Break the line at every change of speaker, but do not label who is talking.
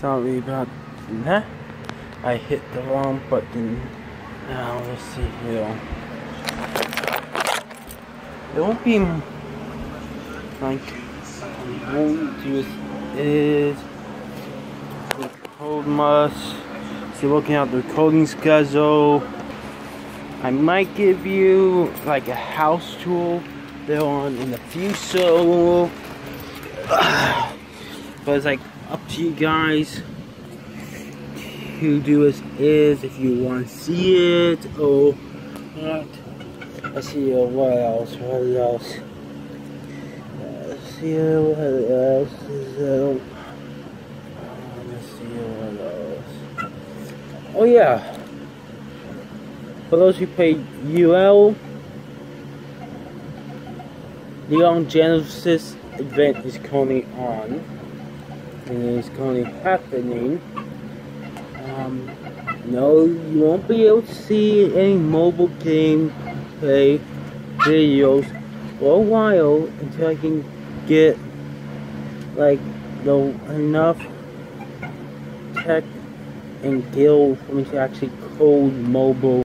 Sorry about that. I hit the wrong button. Now let's see here. There won't be like won't do is record much. So looking at the recording schedule. I might give you like a house tour there on in the future. But it's like up to you guys to do this is if you want to see it or not. Let's see what else. Let's see what else is let's see what else. Oh yeah. For those who play UL, Leon Genesis event is currently on. And it is currently happening. No, you won't be able to see any mobile gameplay videos for a while until I can get like enough tech and guild for me to actually code mobile